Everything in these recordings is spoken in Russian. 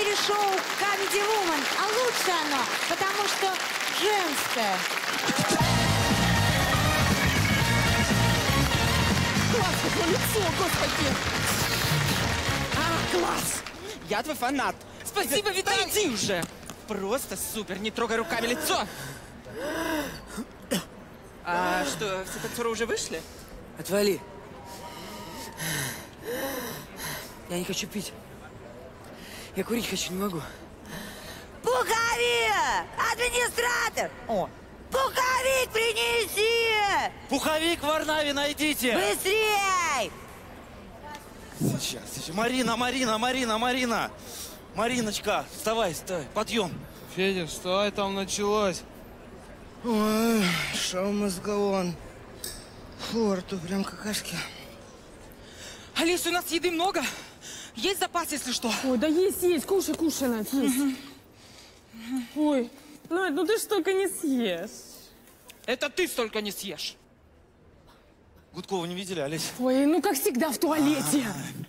мире шоу Comedy Woman. А лучше оно, потому что женское. Класс, какое лицо, господи! Класс! Я твой фанат. Спасибо, Виталий. Иди уже. Просто супер, не трогай руками лицо. А что, все танцоры уже вышли? Отвали. Я не хочу пить. Я курить хочу, не могу. Пуховик! Администратор! О. Пуховик принеси! Пуховик в Варнаве найдите! Быстрей! Сейчас. Марина! Мариночка, вставай, подъем. Федя, вставай, там началось. Ой, шоу-мозголон. Фу, рту прям какашки. Алис, у нас еды много. Есть запас, если что. Ой, да есть. Кушай, Надь, есть. Ой, Надь, ну ты ж столько не съешь. Это ты столько не съешь. Гудкова не видели, Олесь? Ой, ну как всегда в туалете.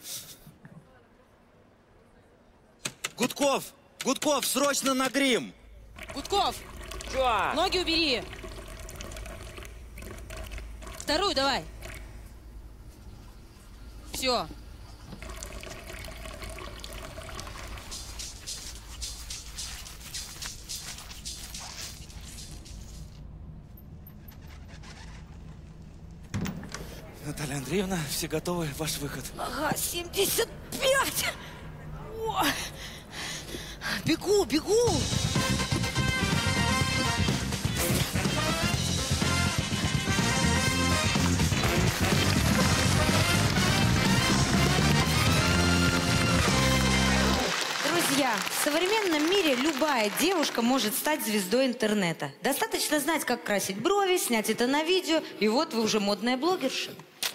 Гудков, срочно на грим! Гудков! Чё? Ноги убери! Вторую давай! Все. Наталья Андреевна, все готовы, ваш выход. Ага, 75! Ой. Бегу! Друзья, в современном мире любая девушка может стать звездой интернета. Достаточно знать, как красить брови, снять это на видео, и вот вы уже модная блогерша.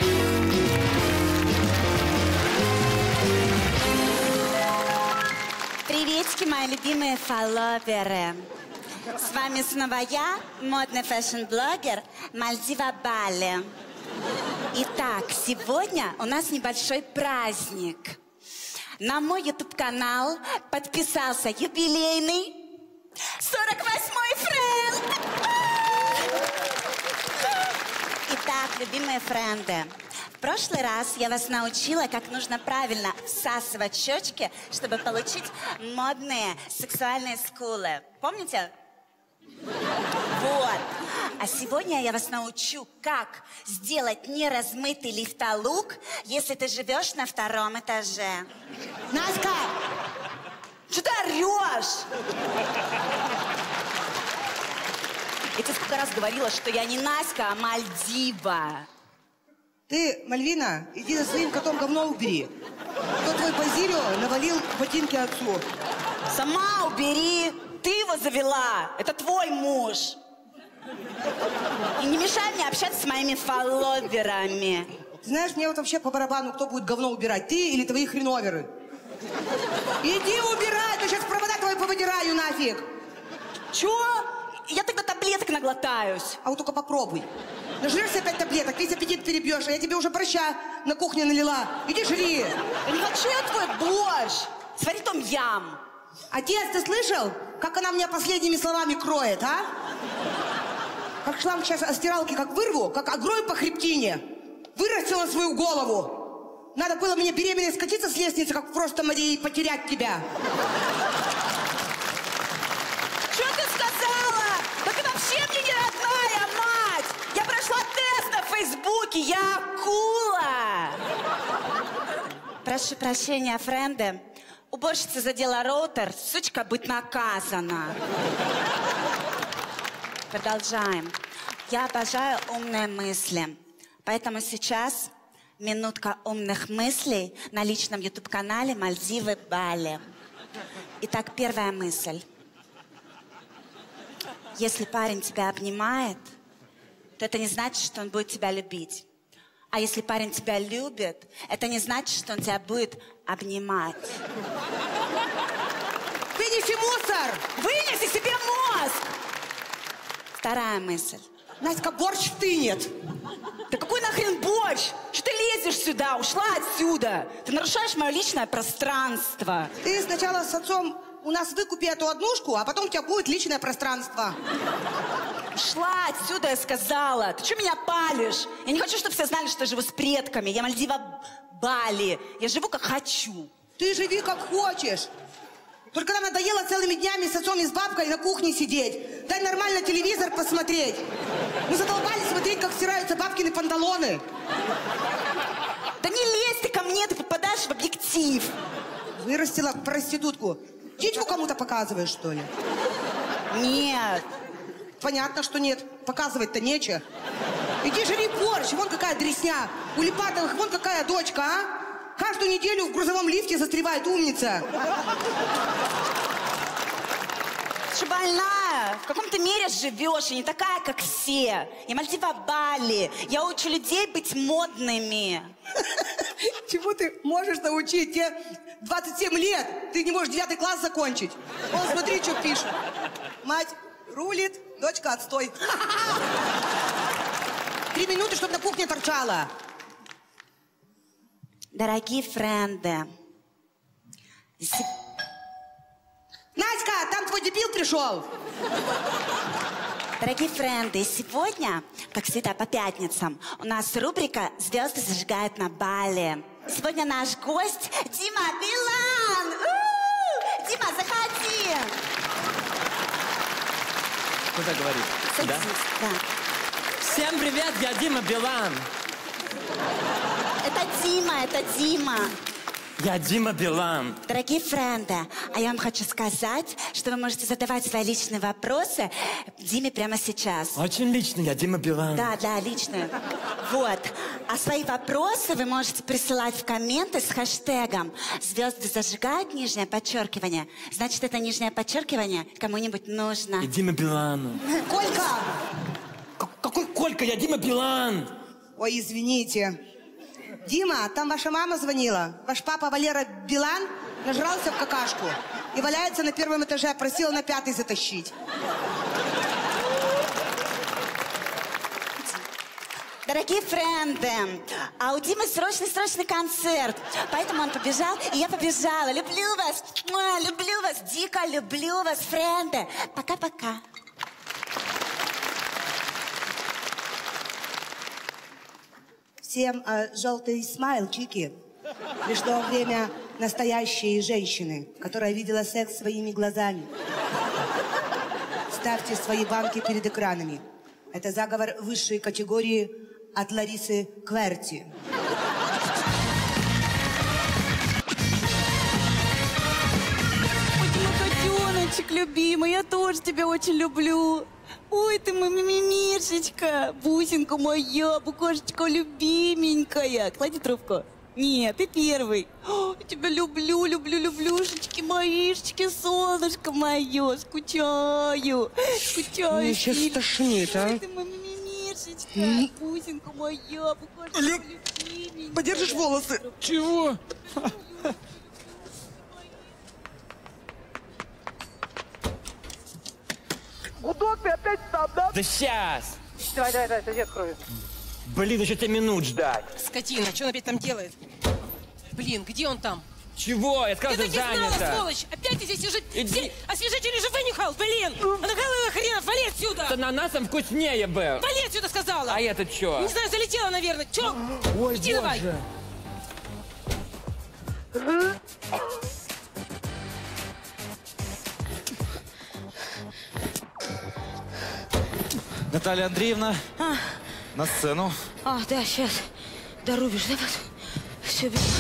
Приветики, мои любимые фолловеры. С вами снова я, модный фэшн-блогер Мальдива Бали. Итак, сегодня у нас небольшой праздник. На мой YouTube-канал подписался юбилейный 48-й френд. Итак, любимые френды, в прошлый раз я вас научила, как нужно правильно всасывать щечки, чтобы получить модные сексуальные скулы. Помните? Вот. А сегодня я вас научу, как сделать неразмытый лифтолук, если ты живешь на 2-м этаже. Наська! Что ты орешь? Я тебе сколько раз говорила, что я не Наська, а Мальдива. Ты, Мальвина, иди за своим котом говно убери. Кто твой Базилио навалил ботинки отцу? Сама убери. Ты его завела. Это твой муж. И не мешай мне общаться с моими фолловерами. Знаешь, мне вот вообще по барабану, кто будет говно убирать, ты или твои хреноверы? Иди убирай, то сейчас провода твои повыдираю нафиг. Чё? Я тогда таблеток наглотаюсь. А вот только попробуй. Нажрешься 5 таблеток, весь аппетит перебьешь, а я тебе уже борща на кухне налила. Иди жри. Я не хочу я твой борщ. Свари том-ям. Отец, ты слышал, как она меня последними словами кроет, а? Как шланг сейчас от стиралки как вырву, как огрою по хребтине. Вырастила свою голову. Надо было мне беременной скатиться с лестницы, как в прошлом моей, и потерять тебя. Что ты сказала? Да ты вообще мне не родная, мать! Я прошла тест на Фейсбуке, я акула! Прошу прощения, френды. Уборщица задела роутер, сучка быть наказана. Продолжаем. Я обожаю умные мысли. Поэтому сейчас минутка умных мыслей на личном YouTube-канале Мальдивы Бали. Итак, первая мысль. Если парень тебя обнимает, то это не значит, что он будет тебя любить. А если парень тебя любит, это не значит, что он тебя будет обнимать. Вынеси мусор! Вынеси себе мозг! Вторая мысль. Наська, борщ стынет. Да какой нахрен борщ? Что ты лезешь сюда? Ушла отсюда. Ты нарушаешь мое личное пространство. Ты сначала с отцом у нас выкупи эту однушку, а потом у тебя будет личное пространство. Ушла отсюда, я сказала. Ты что меня палишь? Я не хочу, чтобы все знали, что я живу с предками. Я Мальдива Бали. Я живу как хочу. Ты живи как хочешь. Только нам надоело целыми днями с отцом и с бабкой на кухне сидеть. Дай нормально телевизор посмотреть. Мы задолбались смотреть, как стираются бабкины панталоны. Да не лезь ты ко мне, ты попадаешь в объектив. Вырастила проститутку. Титьку кому-то показываешь, что ли? Нет. Понятно, что нет. Показывать-то нечего. Иди жри борщ, вон какая дресня. У Липатовых вон какая дочка, а? Каждую неделю в грузовом лифте застревает умница. Ты что, больная? В каком ты мире живешь? Я не такая, как все. Я Мальдива Бали. Я учу людей быть модными. Чему ты можешь научить? Тебе 27 лет. Ты не можешь 9 класс закончить. Вон, смотри, что пишут. Мать рулит, дочка отстой. 3 минуты, чтобы на кухне торчала. Дорогие френды. Надька, там твой дебил пришел. Дорогие френды, сегодня, как всегда по пятницам, у нас рубрика «Звезды зажигают на Бали». Сегодня наш гость Дима Билан. Дима, заходи. Куда говорит? Садись, да. Всем привет, я Дима Билан. Это Дима. Я Дима Билан. Дорогие френды, а я вам хочу сказать, что вы можете задавать свои личные вопросы Диме прямо сейчас. Очень лично, я Дима Билан. Да, личные. Вот. А свои вопросы вы можете присылать в комменты с хэштегом «Звезды зажигают», нижнее подчеркивание. Значит, это нижнее подчеркивание кому-нибудь нужно. И Дима Билан. Колька! Какой Колька? Я Дима Билан. Ой, извините. Дима, там ваша мама звонила. Ваш папа Валера Билан нажрался в какашку и валяется на 1-м этаже. Просила на 5-й затащить. Дорогие френды, а у Димы срочный концерт. Поэтому он побежал, и я побежала. Люблю вас, дико люблю вас, френды. Пока-пока. Всем желтый смайл, чики. Пришло время настоящей женщины, которая видела секс своими глазами. Ставьте свои банки перед экранами. Это заговор высшей категории от Ларисы Кверти. Ой, ты мой котеночек любимый, я тоже тебя очень люблю. Ой, ты мой мимимишечка, бусинка моя, букашечка любименькая. Клади трубку. Нет, ты первый. О, я тебя люблю, люблюшечки, моишечки, солнышко мое. Скучаю. Мне сейчас тошнит, а? Ой, ты мой мимимишечка, бусинка моя, букашечка любименькая. Подержишь волосы? Чего? Гудок, ты опять там, да? Да сейчас. Давай, соседи открою. Блин, еще 5 минут ждать. Скотина, что он опять там делает? Блин, где он там? Чего? Я Я сказал, так что и знала, занято. сволочь! Опять ты здесь уже Иди. освежитель уже вынюхал, блин! А накалывай хренов, вали С отсюда! ананасом вкуснее был. Вали отсюда, сказала! А это что? Не знаю, залетела, наверное. Че? Ой, Иди давай! боже. Наталья Андреевна, на сцену. А, да, сейчас. Дорубишь, да, вот? Все, бегу.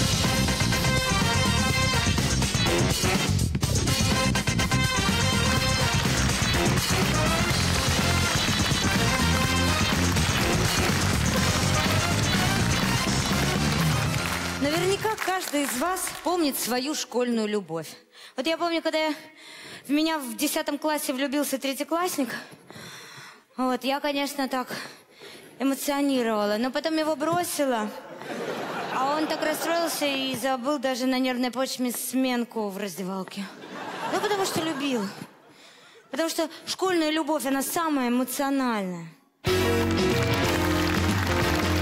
Наверняка каждый из вас помнит свою школьную любовь. Вот я помню, когда в меня в 10 классе влюбился третьеклассник, вот, я, конечно, так эмоционировала, но потом его бросила, а он так расстроился и забыл даже на нервной почве сменку в раздевалке. Ну, потому что любил. Потому что школьная любовь, она самая эмоциональная.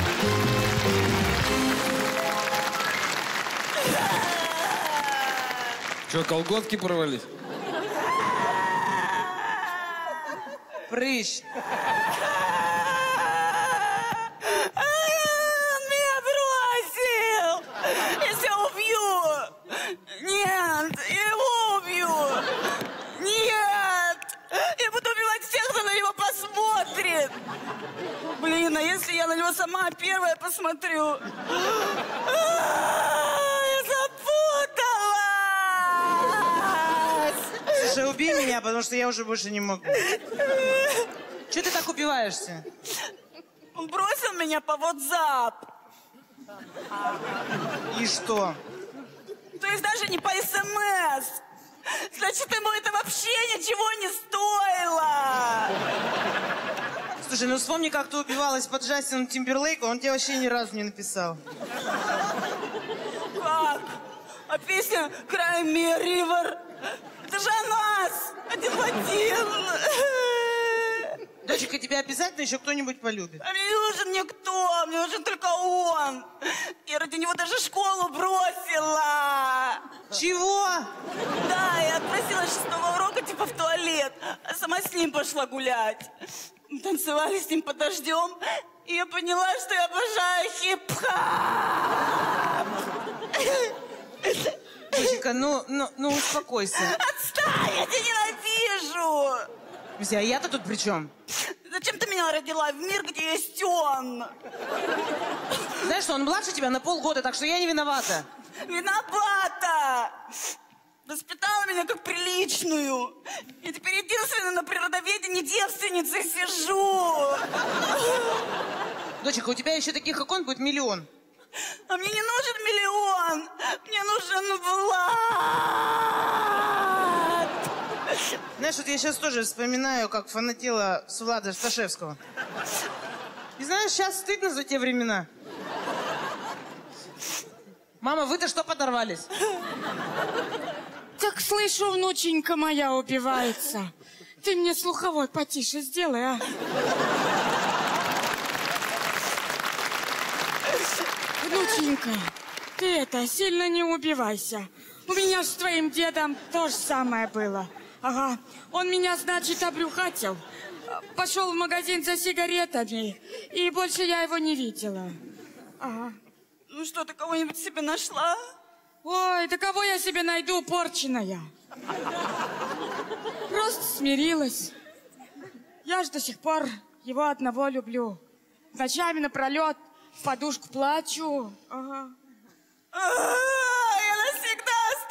Что, колготки порвались? Прыщ. Он меня бросил! Я себя убью! Нет, я его убью! Нет! Я буду убивать всех, кто на него посмотрит! Блин, а если я на него сама первая посмотрю? Я запуталась! Слушай, убей меня, потому что я уже больше не могу. Чего ты так убиваешься? Он бросил меня по WhatsApp. И что? То есть даже не по СМС. Значит, ему это вообще ничего не стоило. Слушай, ну вспомни, как ты убивалась под Джастином Тимберлейком, он тебе вообще ни разу не написал. Как? А песня «Cry Me a River» — это же о нас! Один в один! Доченька, тебя обязательно еще кто-нибудь полюбит. А мне не нужен никто, мне нужен только он. Я ради него даже школу бросила. Чего? Да, я отпросилась 6-го урока типа в туалет, а сама с ним пошла гулять. Мы танцевали с ним под дождем, и я поняла, что я обожаю хип-хоп. Доченька, ну успокойся. Отстань, я тебя ненавижу. Друзья, а я-то тут при чем? Зачем ты меня родила в мир, где есть он? Знаешь что, он младше тебя на полгода, так что я не виновата. Виновата! Воспитала меня как приличную. Я теперь единственная на природоведении девственницей сижу. Доченька, у тебя еще таких, как он, будет миллион. А мне не нужен миллион. Мне нужен Влад. Знаешь, вот я сейчас тоже вспоминаю, как фанатела с Влада Сташевского. И знаешь, сейчас стыдно за те времена. Мама, вы-то что подорвались? Так слышу, внученька моя убивается. Ты мне слуховой потише сделай, а? Внученька, ты сильно не убивайся. У меня с твоим дедом то же самое было. Ага, он меня, значит, обрюхатил. Пошел в магазин за сигаретами, и больше я его не видела. Ага. Ну что, ты кого-нибудь себе нашла? Ой, да кого я себе найду, порченая? Просто смирилась. Я ж до сих пор его одного люблю. Ночами напролет в подушку плачу. Ага. Я навсегда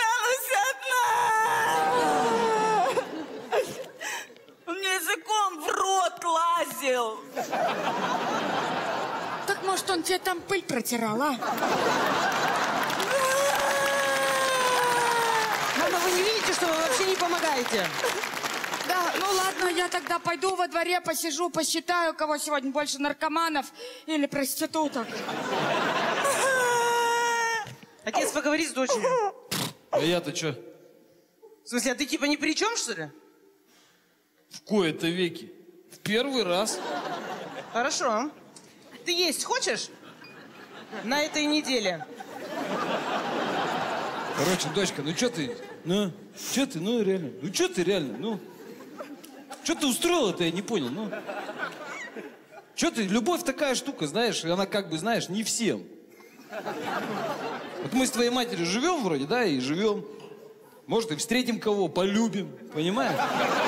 останусь одна. Он мне языком в рот лазил. Так может он тебе там пыль протирал, а? Мама, вы не видите, что вы вообще не помогаете? Да, ну ладно, я тогда пойду во дворе посижу, посчитаю, кого сегодня больше, наркоманов или проституток. Отец, поговори с дочерью. А я-то что? В смысле, а ты типа ни при чем, что ли? В кои-то веки. В первый раз. Хорошо. Ты есть хочешь? На этой неделе. Короче, дочка, ну что ты? Ну, что ты, ну реально? Ну что ты реально? Ну, что ты устроила-то, я не понял, ну. Что ты, любовь такая штука, знаешь, она как бы, знаешь, не всем. Вот мы с твоей матерью живем вроде, да, и живем. Может, и встретим кого, полюбим, понимаешь?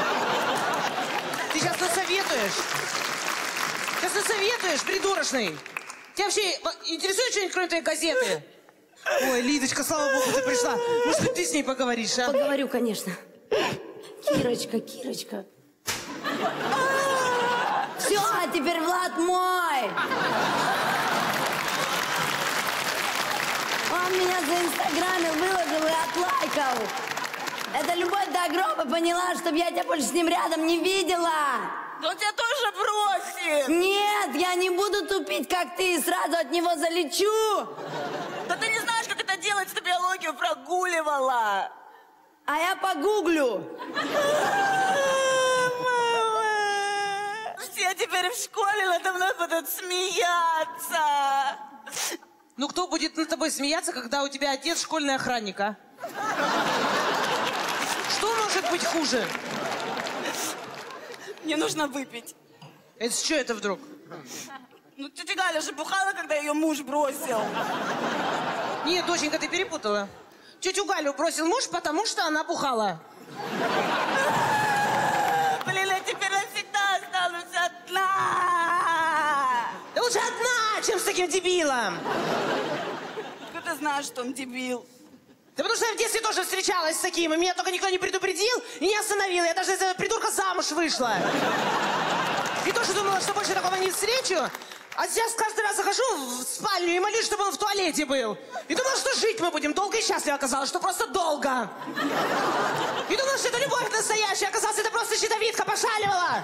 Ты сейчас насоветуешь. Сейчас насоветуешь, придурочный. Тебя вообще интересует что-нибудь, кроме твоей газеты? Ой, Лидочка, слава богу, ты пришла. Может, ты с ней поговоришь, а? Поговорю, конечно. Кирочка, Кирочка. Все, теперь Влад мой. Он меня за инстаграме выложил и отлайкал. Это любовь до гроба, поняла, чтобы я тебя больше с ним рядом не видела. Да он тебя тоже бросит. Нет, я не буду тупить, как ты, и сразу от него залечу. Да ты не знаешь, как это делать, что биологию прогуливала. А я погуглю. Все теперь в школе надо мной будут смеяться. Ну, кто будет над тобой смеяться, когда у тебя отец школьный охранник, а? мог быть хуже? Мне нужно выпить. Это что это вдруг? Ну, тетя Галя же бухала, когда ее муж бросил. Нет, доченька, ты перепутала. Тетю Галю бросил муж, потому что она бухала. Блин, я теперь навсегда останусь одна. Да лучше одна, чем с таким дебилом. Как ты знаешь, что он дебил? Да потому что я в детстве тоже встречалась с таким, и меня только никто не предупредил и не остановил. Я даже из этого придурка замуж вышла. И тоже думала, что больше такого не встречу. А сейчас каждый раз захожу в спальню и молюсь, чтобы он в туалете был. И думала, что жить мы будем долго и счастливо. Оказалось, что просто долго. И думала, что это любовь настоящая. Оказалось, это просто щитовидка пошаливала.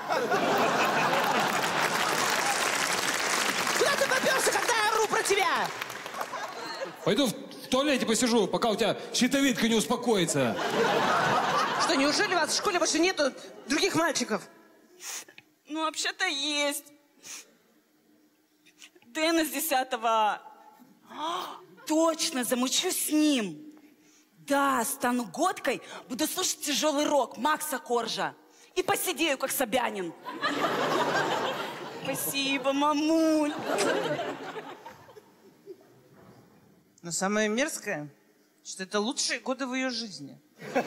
Куда ты попёрся, когда я ору про тебя? Пойду в туалете посижу, пока у тебя щитовидка не успокоится. Что, неужели у вас в школе больше нету других мальчиков? Ну, вообще-то есть. Дэн из 10-го. Точно, замучусь с ним. Да, стану годкой, буду слушать тяжелый рок Макса Коржа. И посидею, как Собянин. Спасибо, мамуль. Но самое мерзкое, что это лучшие годы в ее жизни.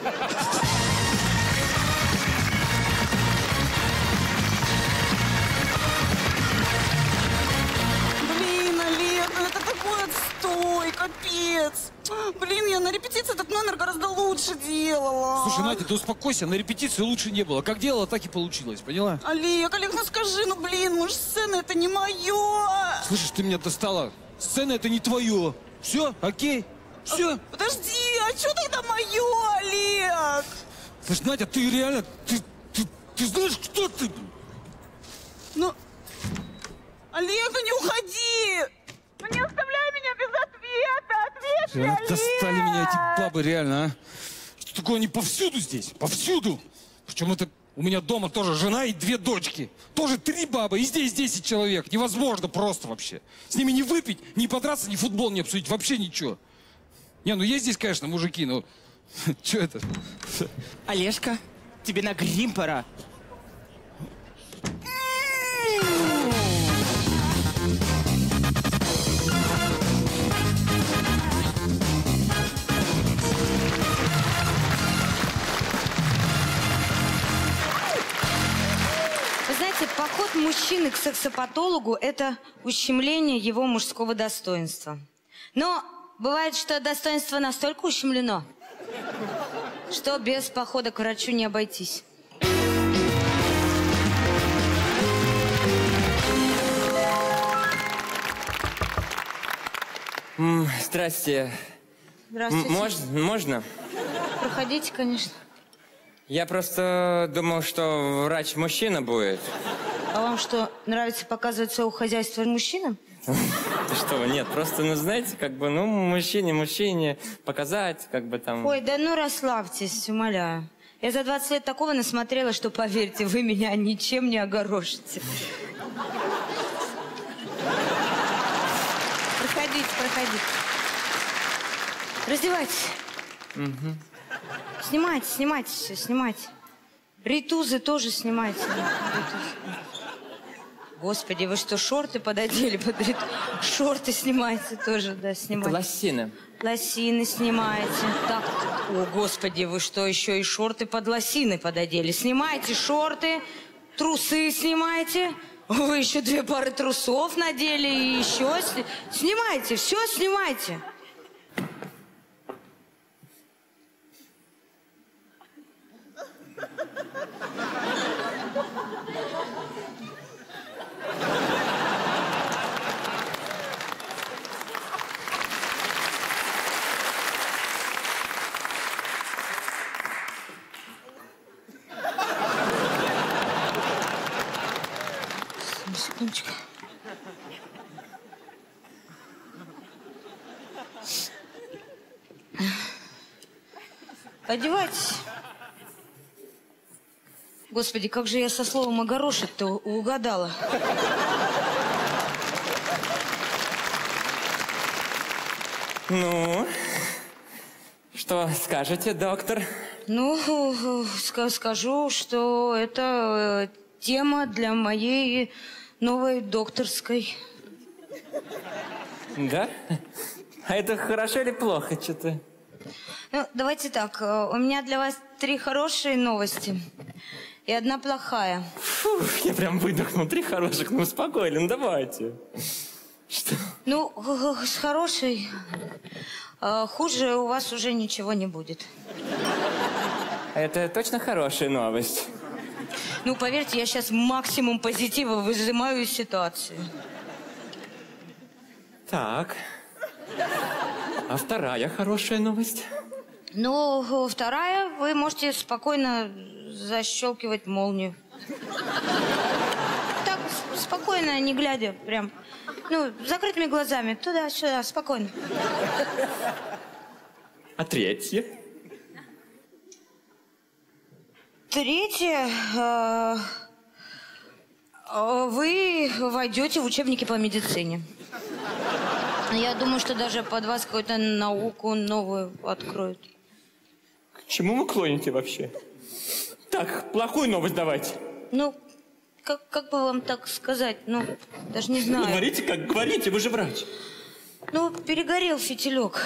Блин, Олег, это такой отстой, капец. Блин, я на репетиции этот номер гораздо лучше делала. Слушай, Надя, ты успокойся, на репетиции лучше не было. Как делала, так и получилось, поняла? Олег, ну скажи, ну блин, может, сцена это не мое. Слышишь, ты меня достала. Сцена это не твое. Все, окей? Все. Подожди, а что тогда мое, Олег? Слушай, Надя, ты реально, ты знаешь, кто ты? Ну, Олег, ну не уходи. Ну не оставляй меня без ответа. Ответь, Олег. Достали меня эти бабы, реально, а? Что такое, они повсюду здесь, повсюду. Причем это у меня дома тоже жена и 2 дочки. Тоже 3 бабы, и здесь 10 человек. Невозможно просто вообще. С ними не выпить, не подраться, ни футбол не обсудить, вообще ничего. Не, ну есть здесь, конечно, мужики, но... Что это? Олежка, тебе на грим пора. Вы знаете, поход мужчины к сексопатологу – это ущемление его мужского достоинства. Но бывает, что достоинство настолько ущемлено, что без похода к врачу не обойтись. Здрасте. Здравствуйте. Можно? Проходите, конечно. Я просто думал, что врач мужчина будет. А вам что, нравится показывать своего хозяйства мужчинам? Что вы, нет, просто, ну, знаете, как бы, ну, мужчине показать, как бы там... Ой, да ну расслабьтесь, умоляю. Я за 20 лет такого насмотрела, что, поверьте, вы меня ничем не огорошите. Проходите. Раздевайтесь. Угу. Снимайте все, снимайте. Ритузы тоже снимайте. Господи, вы что, шорты пододели под ритузы? Шорты снимайте тоже, да, снимайте. Лосины. Лосины снимаете. Так, о, господи, вы что, еще и шорты под лосины пододели? Снимайте шорты, трусы снимайте. Вы еще 2 пары трусов надели и еще... Снимайте, все снимайте. Секундочку. Одевайтесь. Господи, как же я со словом огорошить-то угадала. Ну, что скажете, доктор? Ну, скажу, что это тема для моей новой докторской. Да? А это хорошо или плохо что-то? Ну, давайте так. У меня для вас 3 хорошие новости и 1 плохая. Фу, я прям выдохнул. 3 хороших, ну спокойно, ну давайте. Что? Ну, с хорошей хуже у вас уже ничего не будет. Это точно хорошая новость? Ну, поверьте, я сейчас максимум позитива выжимаю из ситуации. Так. А 2 хорошая новость? Ну, 2, вы можете спокойно защелкивать молнию. Так, спокойно, не глядя, прям. Ну, закрытыми глазами, туда-сюда, спокойно. А 3? 3, вы войдете в учебники по медицине. Я думаю, что даже под вас какую-то науку новую откроют. К чему вы клоните вообще? Так, плохую новость давайте. Ну, как бы вам так сказать? Ну, даже не знаю. Ну, говорите, как говорите, вы же врач. Ну, перегорел фитилек.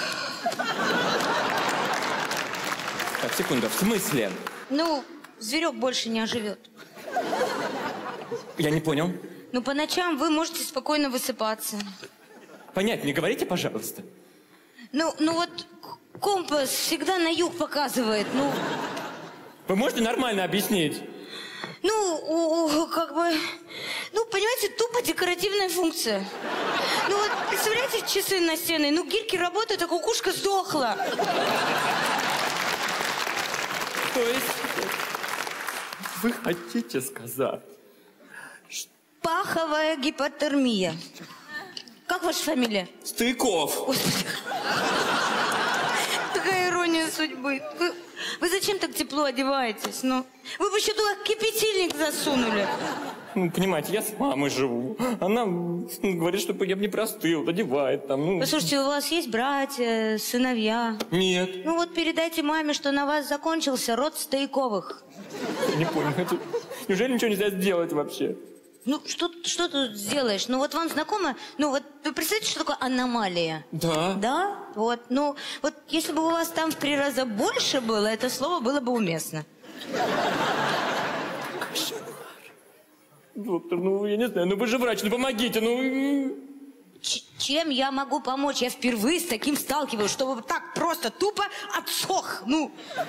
Так, секунду, в смысле? Ну, зверек больше не оживет. Я не понял. Ну, по ночам вы можете спокойно высыпаться. Понятнее говорите, пожалуйста. Ну вот компас всегда на юг показывает, ну... Вы можете нормально объяснить? Ну, как бы... Ну, понимаете, тупо декоративная функция. Ну вот, представляете, часы настенные? Ну, гирьки работают, а кукушка сдохла. То есть... Вы хотите сказать? Паховая гипотермия. Как ваша фамилия? Стояков. Господи. Такая ирония судьбы. Вы зачем так тепло одеваетесь? Ну, вы бы еще туда кипятильник засунули. Ну, понимаете, я с мамой живу. Она говорит, чтобы я бы не простыл, одевает там, ну... Послушайте, у вас есть братья, сыновья? Нет. Ну вот передайте маме, что на вас закончился род Стояковых. Я не понял, это... Неужели ничего нельзя сделать вообще? Ну, что тут сделаешь? Ну, вот вам знакомо... Ну, вот вы представляете, что такое аномалия? Да. Да? Вот. Ну, вот если бы у вас там в 3 раза больше было, это слово было бы уместно. Доктор, ну, я не знаю, ну вы же врач, ну помогите, ну... Чем я могу помочь? Я впервые с таким сталкиваюсь, чтобы так просто тупо отсох. Ну...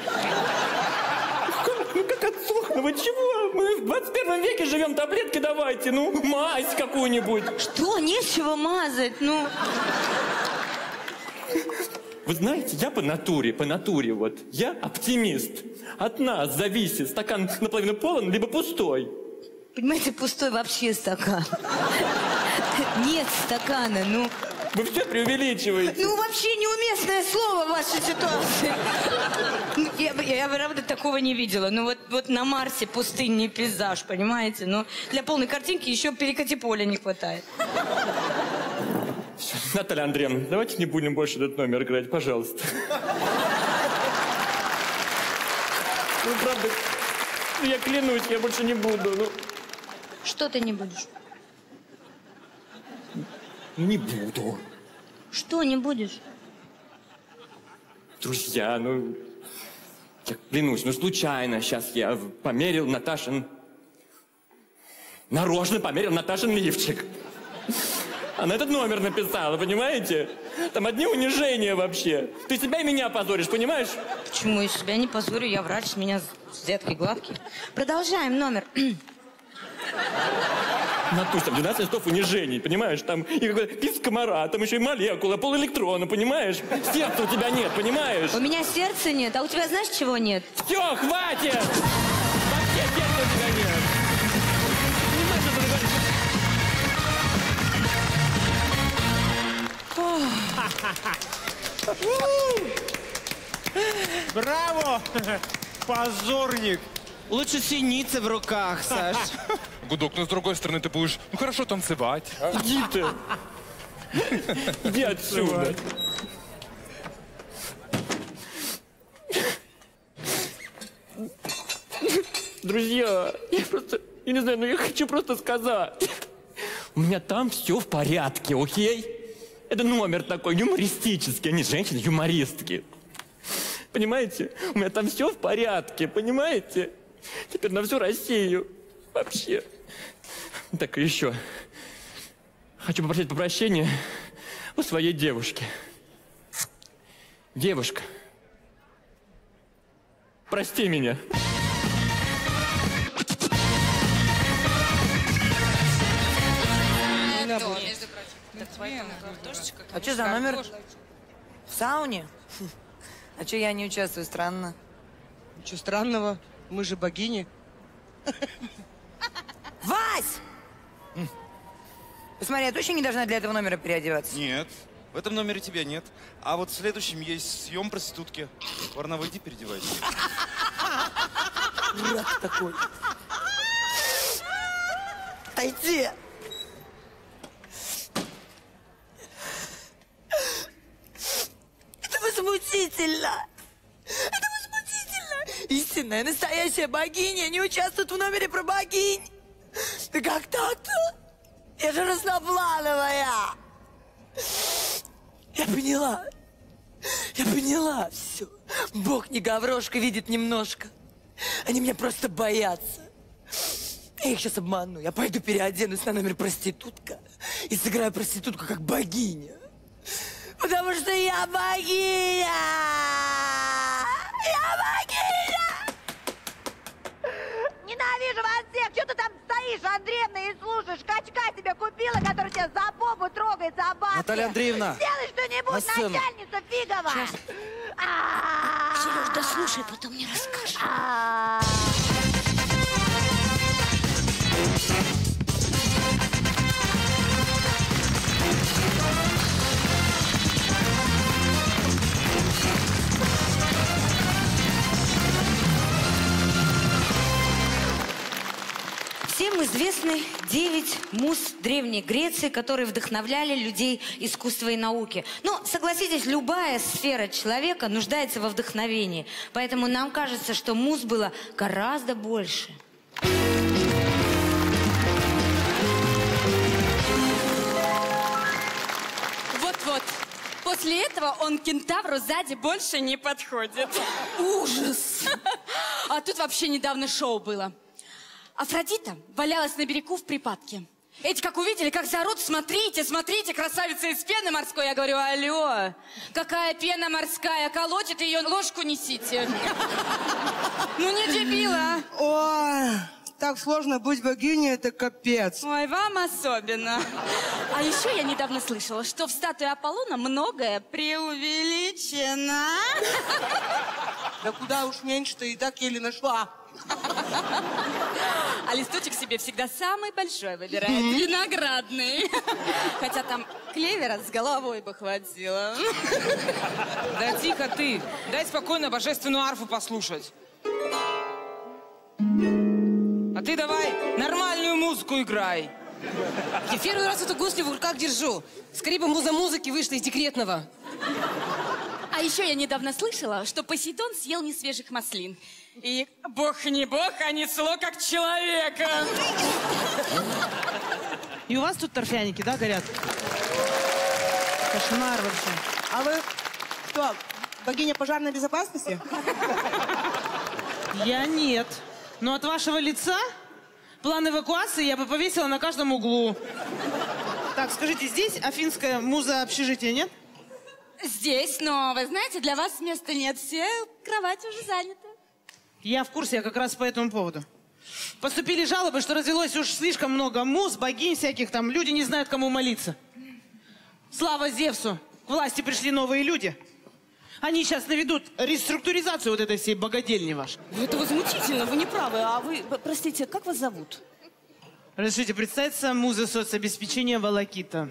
Ну как отсох? Ну вы чего? Мы в 21 веке живем, таблетки давайте, ну, мазь какую-нибудь. Что? Нечего мазать, ну... Вы знаете, я по натуре вот, я оптимист. От нас зависит, стакан наполовину полон, либо пустой. Понимаете, пустой вообще стакан. Нет стакана, ну... Вы все преувеличиваете. Ну, вообще неуместное слово в вашей ситуации. Я правда такого не видела. Ну, вот на Марсе пустынный пейзаж, понимаете? Ну, для полной картинки еще перекати поля не хватает. Наталья Андреевна, давайте не будем больше этот номер играть, пожалуйста. Ну, правда, я клянусь, я больше не буду. Ну. Что ты не будешь? Не буду. Что не будешь? Друзья, ну... Я клянусь, ну случайно сейчас я померил Наташин... Нарочно померил Наташин лифчик. Она этот номер написала, понимаете? Там одни унижения вообще. Ты себя и меня позоришь, понимаешь? Почему я себя не позорю? Я врач, с меня взятки гладкие. Продолжаем номер. Натусь, там 12 листов унижений, понимаешь? Там и какой-то писк комара, там еще и молекула, полэлектрона, понимаешь? Сердца у тебя нет, понимаешь? У меня сердца нет, а у тебя знаешь, чего нет? Все, хватит! Вообще сердца у тебя нет. Понимаешь, что ты говоришь? Браво! Позорник! Лучше синицы в руках, Саш. Гудок, но с другой стороны ты будешь, ну хорошо танцевать. Иди ты. Иди отсюда. Друзья, я не знаю, но я хочу просто сказать. У меня там все в порядке, окей? Это номер такой юмористический, они женщины-юмористки. Понимаете? У меня там все в порядке, понимаете? Теперь на всю Россию. Вообще. Так, и еще. Хочу попросить прощения у своей девушки. Девушка, прости меня. А что за номер? В сауне? А что я не участвую? Странно. Ничего странного. Мы же богини. Вась! Посмотри, я точно не должна для этого номера переодеваться? Нет, в этом номере тебя нет. А вот в следующем есть съем проститутки. Варнава, иди переодевайся. Дурак такой. Отойди! Это возмутительно! Это возмутительно! Истинная, настоящая богиня не участвует в номере про богинь! Да как так-то? Я же разноплановая! Я поняла. Я поняла все. Бог не гаврошка, видит немножко. Они меня просто боятся. Я их сейчас обману. Я пойду переоденусь на номер проститутка и сыграю проститутку как богиня. Потому что я богиня! Я богиня! Ненавижу вас всех! Что ты там стоишь, Андреевна, и слушаешь? Качка тебе купила, который тебя за попу трогает, за бабки. Наталья Андреевна! Сделай что-нибудь, начальница Фигова! Сереж, да слушай, потом мне расскажешь. Всем известны 9 муз Древней Греции, которые вдохновляли людей искусства и науки. Но, согласитесь, любая сфера человека нуждается во вдохновении. Поэтому нам кажется, что муз было гораздо больше. Вот-вот. После этого он кентавру сзади больше не подходит. Ужас! А тут вообще недавно шоу было. Афродита валялась на берегу в припадке. Эти как увидели, как заорут: смотрите, смотрите, красавица из пены морской. Я говорю: алло, какая пена морская, колотит ее, ложку несите. Ну не дебила. Ой, так сложно быть богиней, это капец. Ой, вам особенно. А еще я недавно слышала, что в статуе Аполлона многое преувеличено. Да куда уж меньше-то, и так еле нашла. А листочек себе всегда самый большой выбирает. Виноградный. Хотя там клевера с головой бы хватило. Да тихо ты. Дай спокойно божественную арфу послушать. А ты давай нормальную музыку играй. Я первый раз эту гуслю в руках держу. Скорее бы муза музыки вышла из декретного. А еще я недавно слышала, что Посейдон съел несвежих маслин. И бог не бог, а несло как человека. И у вас тут торфяники, да, горят? Кошмар вообще. А вы что, богиня пожарной безопасности? Я нет. Но от вашего лица план эвакуации я бы повесила на каждом углу. Так, скажите, здесь афинская муза общежития, нет? Здесь, но, вы знаете, для вас места нет. Все кровати уже заняты. Я в курсе, я как раз по этому поводу. Поступили жалобы, что развелось уж слишком много муз, богинь всяких там. Люди не знают, кому молиться. Слава Зевсу! К власти пришли новые люди. Они сейчас наведут реструктуризацию вот этой всей богадельни вашей. Это возмутительно, вы не правы. А вы, простите, как вас зовут? Разрешите представиться, муза соцобеспечения Волокита.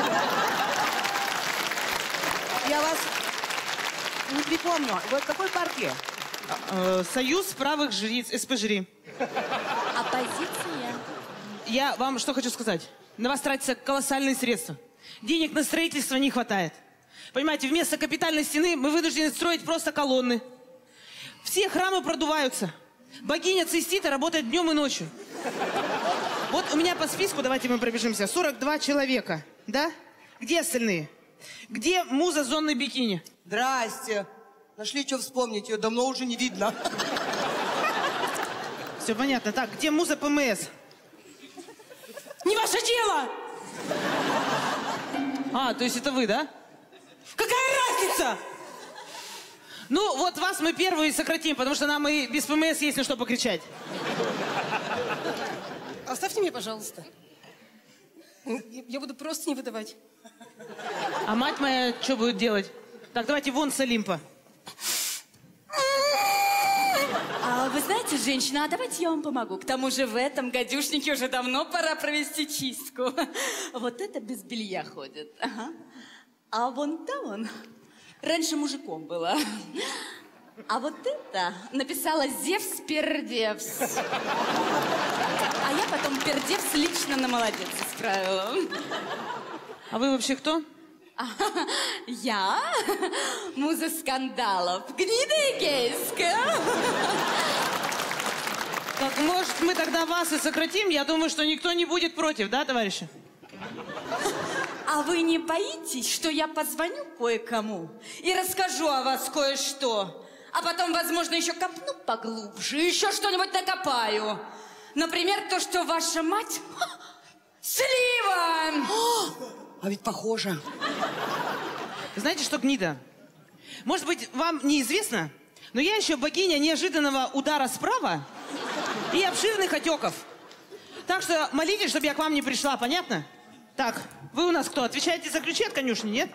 Я вас не припомню. Вы в какой партии? Союз правых жриц, СП-жри. Оппозиция. Я вам что хочу сказать. На вас тратятся колоссальные средства. Денег на строительство не хватает. Понимаете, вместо капитальной стены мы вынуждены строить просто колонны. Все храмы продуваются. Богиня цистита работает днем и ночью. Вот у меня по списку, давайте мы пробежимся, 42 человека, да? Где остальные? Где муза зонной бикини? Здрасте. Нашли, что вспомнить, ее давно уже не видно. Все понятно. Так, где муза ПМС? Не ваше дело! А, то есть это вы, да? Какая разница? Ну, вот вас мы первые сократим, потому что нам и без ПМС есть на что покричать. Оставьте меня, пожалуйста. Я буду просто не выдавать. А мать моя что будет делать? Так, давайте вон с Олимпа. А вы знаете, женщина, а давайте я вам помогу. К тому же в этом гадюшнике уже давно пора провести чистку. Вот это без белья ходит. Ага. А вон там он. Раньше мужиком было. А вот это написала Зевс Пердевс. А я потом Пердевс лично на молодец исправила. А вы вообще кто? Я муза скандалов. Гнида Эгейская. Так, может, мы тогда вас и сократим? Я думаю, что никто не будет против, да, товарищи? А вы не боитесь, что я позвоню кое-кому и расскажу о вас кое-что? А потом, возможно, еще копну поглубже, еще что-нибудь накопаю. Например, то, что ваша мать слива. А ведь похоже. Знаете что, гнида? Может быть, вам неизвестно, но я еще богиня неожиданного удара справа и обширных отеков. Так что молитесь, чтобы я к вам не пришла, понятно? Так, вы у нас кто? Отвечаете за ключи от конюшни, нет?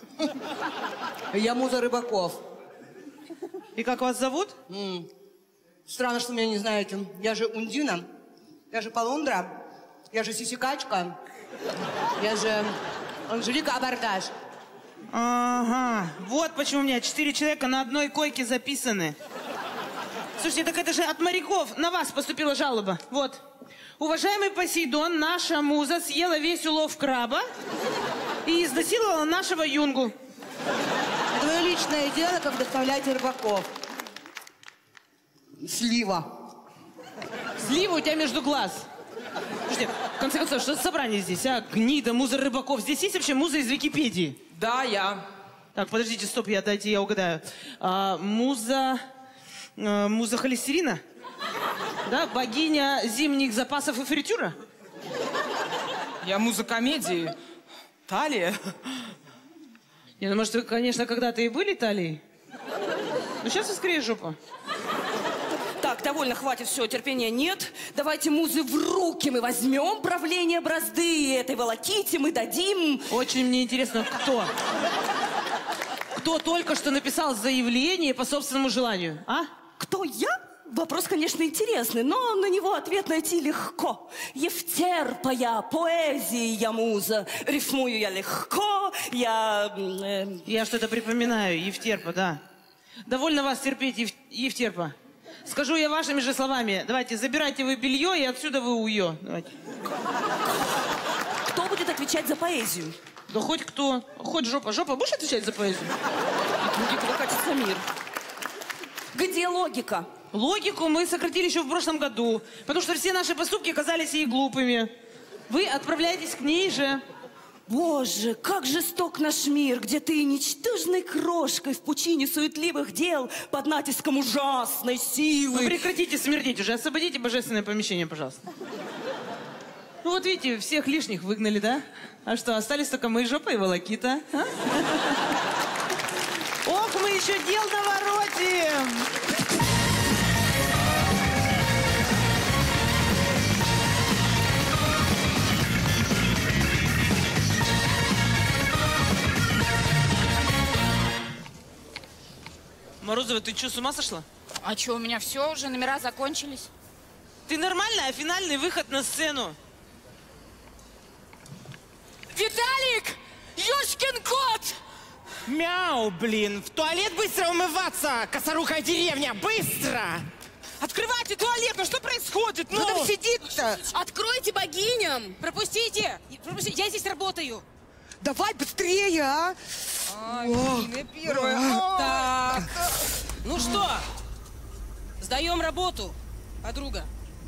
Я муза Рыбаков. И как вас зовут? Странно, что меня не знаете. Я же Ундина, я же Полундра, я же Сисикачка, я же Анжелика Абордаж. Ага, вот почему у меня 4 человека на одной койке записаны. Слушайте, так это же от моряков на вас поступила жалоба. Вот. Уважаемый Посейдон, наша муза съела весь улов краба и изнасиловала нашего юнгу. Это мое личное дело, как доставляете рыбаков. Слива. Слива у тебя между глаз. Слушайте, в конце концов, что за собрание здесь, а? Гнида, муза Рыбаков. Здесь есть вообще муза из Википедии? Да, я. Так, подождите, стоп, дайте я угадаю. Муза холестерина? Да, богиня зимних запасов и фритюра? Я муза комедии. Талия. Не, ну, может, вы, конечно, когда-то и были Талией? Ну, сейчас вы скорее жопа. Так, довольно, хватит, все, терпения нет. Давайте музы в руки мы возьмем правление бразды этой волоките, мы дадим... Очень мне интересно, кто? Кто только что написал заявление по собственному желанию, а? Кто, я? Вопрос, конечно, интересный, но на него ответ найти легко. Евтерпа я, поэзии я муза, рифмую я легко, я что-то припоминаю, Евтерпа, да. Довольно вас терпеть, Евтерпа. Скажу я вашими же словами. Давайте, забирайте вы белье, и отсюда вы уё. Давайте. Кто будет отвечать за поэзию? Да хоть кто. Хоть жопа. Жопа, будешь отвечать за поэзию? Будет прокатиться мир. Где логика? Логику мы сократили еще в прошлом году, потому что все наши поступки оказались ей глупыми. Вы отправляетесь к ней же. Боже, как жесток наш мир, где ты ничтожной крошкой в пучине суетливых дел под натиском ужасной силы. Вы прекратите смердеть уже, освободите божественное помещение, пожалуйста. Ну вот видите, всех лишних выгнали, да? А что, остались только мы, жопа и волокита? А? Ох, мы еще дел наворотим! Морозова, ты что, с ума сошла? А что, у меня все, уже номера закончились. Ты нормально, а финальный выход на сцену? Виталик! Ёшкин кот! Мяу, блин, в туалет быстро умываться, косорукая деревня, быстро! Открывайте туалет, ну что происходит? Ну, там сидит-то! Откройте богиням! Пропустите! Я здесь работаю! Давай быстрее, а! Богиня первая. Так, ну что, сдаем работу. Подруга.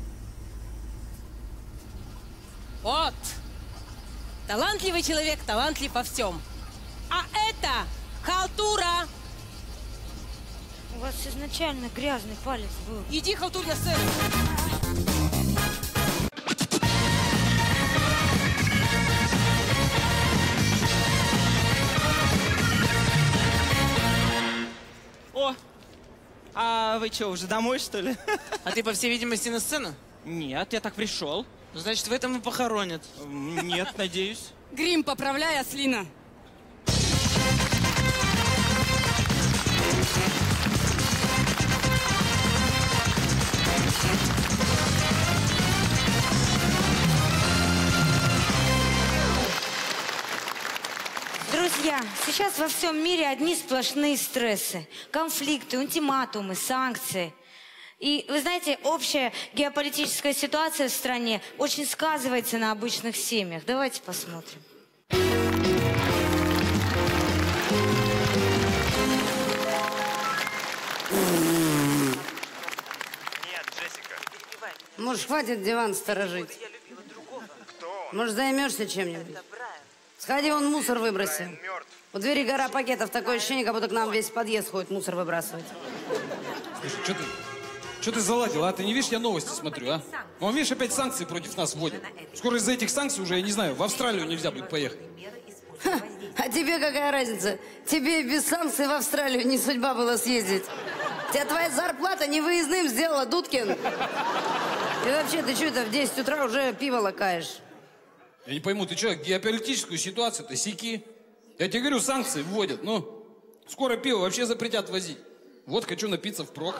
Вот. Талантливый человек, талантлив во всем. А это халтура. У вас изначально грязный палец был. Иди, халтур, на сцену. О, а вы что, уже домой, что ли? А ты, по всей видимости, на сцену? Нет, я так пришел. Значит, в этом и похоронят. Нет, надеюсь. Грим поправляй, ослина. Друзья, сейчас во всем мире одни сплошные стрессы, конфликты, ультиматумы, санкции. И вы знаете, общая геополитическая ситуация в стране очень сказывается на обычных семьях. Давайте посмотрим. Нет, Джессика. Может, хватит диван сторожить? Может, займешься чем-нибудь? Сходи, вон мусор выброси. У двери гора пакетов. Такое ощущение, как будто к нам весь подъезд ходит мусор выбрасывать. Слушай, что ты заладил, а? Ты не видишь, я новости смотрю, а? Он, видишь, опять санкции против нас вводит. Скоро из-за этих санкций уже, я не знаю, в Австралию нельзя будет поехать. Ха, а тебе какая разница? Тебе без санкций в Австралию не судьба была съездить. Тебя твоя зарплата невыездным сделала, Дудкин. И вообще, ты что это в 10 утра уже пиво лакаешь? Я не пойму, ты что, геополитическую ситуацию-то секи? Я тебе говорю, санкции вводят, ну. Скоро пиво вообще запретят возить. Вот хочу напиться впрок.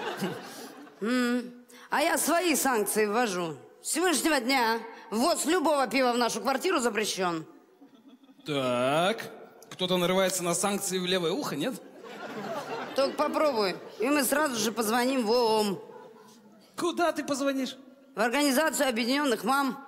А я свои санкции ввожу. С сегодняшнего дня ввоз любого пива в нашу квартиру запрещен. Так, кто-то нарывается на санкции в левое ухо, нет? Только попробуй, и мы сразу же позвоним в ООМ. Куда ты позвонишь? В Организацию Объединенных Мам.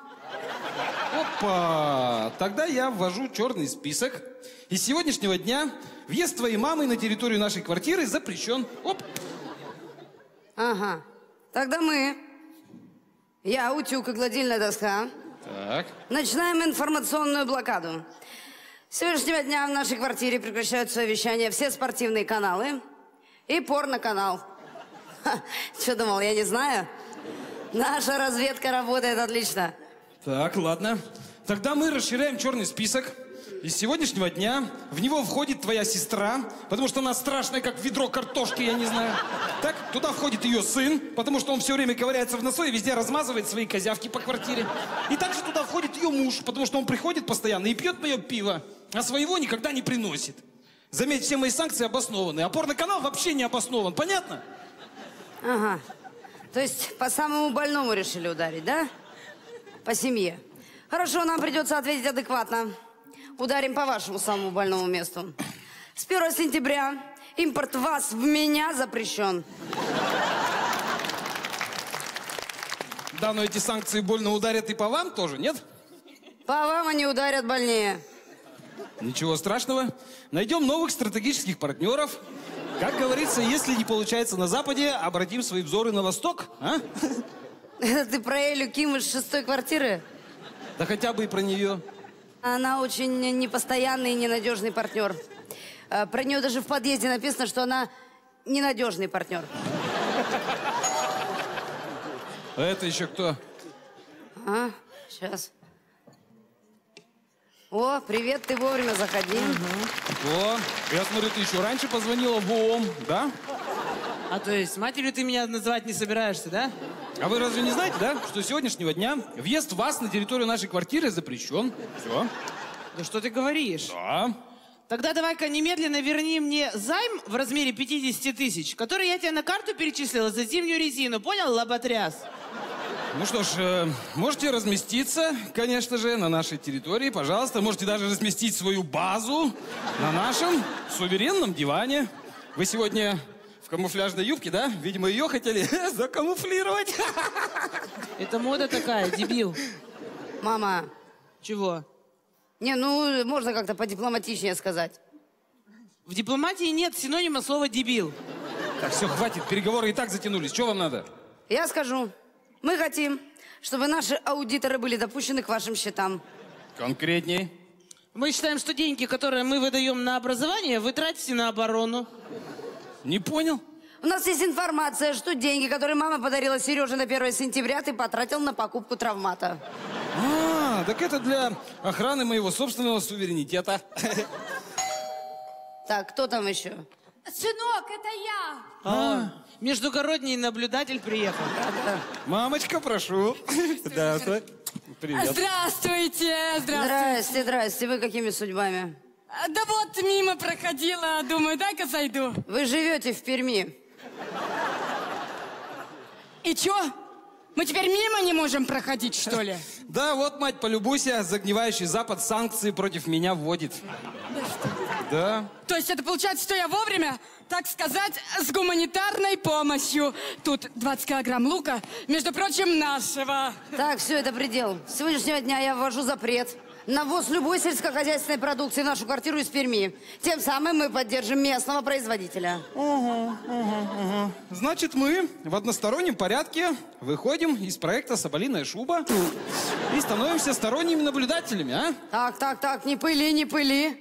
Опа! Тогда я ввожу черный список. И с сегодняшнего дня въезд твоей мамы на территорию нашей квартиры запрещен. Оп! Ага. Тогда мы, я, утюг и гладильная доска, Так. начинаем информационную блокаду. С сегодняшнего дня в нашей квартире прекращают свое вещание все спортивные каналы и порно-канал. Что думал, я не знаю? Наша разведка работает отлично. Так, ладно. Тогда мы расширяем черный список. И с сегодняшнего дня в него входит твоя сестра, потому что она страшная, как ведро картошки, я не знаю. Так, туда входит ее сын, потому что он все время ковыряется в носу и везде размазывает свои козявки по квартире. И также туда входит ее муж, потому что он приходит постоянно и пьет мое пиво, а своего никогда не приносит. Заметь, все мои санкции обоснованы, а порно-канал вообще не обоснован, понятно? Ага. То есть по самому больному решили ударить, да? По семье. Хорошо, нам придется ответить адекватно. Ударим по вашему самому больному месту. С 1 сентября импорт вас в меня запрещен. Да, но эти санкции больно ударят и по вам тоже, нет? По вам они ударят больнее. Ничего страшного. Найдем новых стратегических партнеров. Как говорится, если не получается на Западе, обратим свои взоры на Восток, а? Это ты про Элю Ким из 6-й квартиры? Да хотя бы и про нее. Она очень непостоянный и ненадежный партнер. Про нее даже в подъезде написано, что она ненадежный партнер. А это еще кто? А, сейчас. О, привет, ты вовремя заходи. О, я смотрю, ты еще раньше позвонила в ООМ, да? А то есть матерью ты меня называть не собираешься, да? А вы разве не знаете, да, что с сегодняшнего дня въезд вас на территорию нашей квартиры запрещен? Все. Да что ты говоришь? Да. Тогда давай-ка немедленно верни мне займ в размере 50 тысяч, который я тебе на карту перечислила за зимнюю резину. Понял, лоботряс? Ну что ж, можете разместиться, конечно же, на нашей территории. Пожалуйста, можете даже разместить свою базу на нашем суверенном диване. Вы сегодня в камуфляжной юбке, да? Видимо, ее хотели закамуфлировать. Это мода такая, дебил. Мама. Чего? Не, ну, можно как-то подипломатичнее сказать. В дипломатии нет синонима слова «дебил». Так, все, хватит, переговоры и так затянулись. Что вам надо? Я скажу. Мы хотим, чтобы наши аудиторы были допущены к вашим счетам. Конкретней. Мы считаем, что деньги, которые мы выдаем на образование, вы тратите на оборону. Не понял? У нас есть информация, что деньги, которые мама подарила Сереже на 1 сентября, ты потратил на покупку травмата. А, так это для охраны моего собственного суверенитета. Так, кто там еще? Сынок, это я. Междугородний наблюдатель приехал. Мамочка, прошу. Да, привет. Здравствуйте, Здрасте, здрасте. Вы какими судьбами? Да вот мимо проходила, думаю, дай-ка зайду. Вы живете в Перми. И чё? Мы теперь мимо не можем проходить, что ли? Да, вот, мать, полюбуйся, загнивающий Запад санкции против меня вводит. Да. То есть это получается, что я вовремя, так сказать, с гуманитарной помощью. Тут 20 килограмм лука, между прочим, нашего. Так, все, это предел. С сегодняшнего дня я ввожу запрет на ввоз любой сельскохозяйственной продукции в нашу квартиру из Перми. Тем самым мы поддержим местного производителя. Значит, мы в одностороннем порядке выходим из проекта «Соболиная шуба» и становимся сторонними наблюдателями, а? Так, не пыли, не пыли.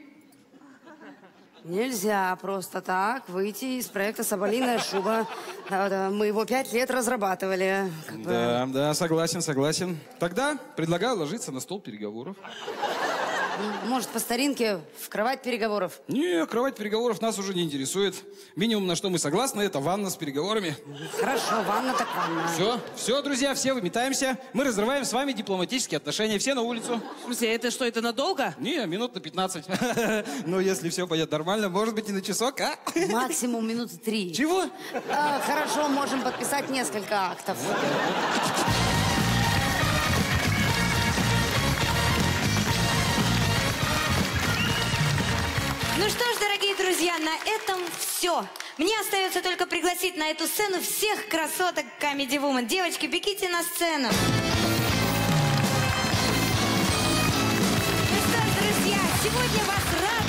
Нельзя просто так выйти из проекта «Соболиная шуба». Мы его 5 лет разрабатывали. Да, согласен. Тогда предлагаю ложиться на стол переговоров. Может, по старинке в кровать переговоров? Не, кровать переговоров нас уже не интересует. Минимум, на что мы согласны, это ванна с переговорами. Хорошо, ванна так ванна. Все, друзья, все выметаемся. Мы разрываем с вами дипломатические отношения. Все на улицу. В смысле, это что, это надолго? Не, минут на 15. Но если все пойдет нормально, может быть и на часок, а? Максимум минуты 3. Чего? Хорошо, можем подписать несколько актов. Ну что ж, дорогие друзья, на этом все. Мне остается только пригласить на эту сцену всех красоток Comedy Woman. Девочки, бегите на сцену. Ну что ж, друзья, сегодня вас рад